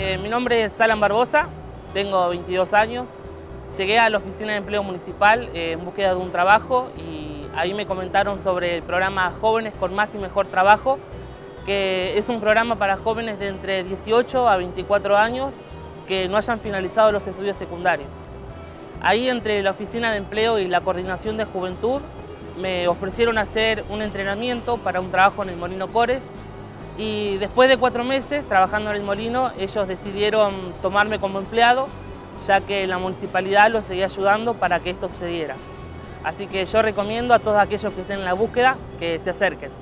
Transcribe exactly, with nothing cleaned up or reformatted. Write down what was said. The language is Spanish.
Eh, mi nombre es Alan Barbosa, tengo veintidós años. Llegué a la Oficina de Empleo Municipal eh, en búsqueda de un trabajo y ahí me comentaron sobre el programa Jóvenes con Más y Mejor Trabajo, que es un programa para jóvenes de entre dieciocho a veinticuatro años que no hayan finalizado los estudios secundarios. Ahí, entre la Oficina de Empleo y la Coordinación de Juventud, me ofrecieron hacer un entrenamiento para un trabajo en el Molino Cores, y después de cuatro meses trabajando en el molino, ellos decidieron tomarme como empleado, ya que la municipalidad los seguía ayudando para que esto sucediera. Así que yo recomiendo a todos aquellos que estén en la búsqueda que se acerquen.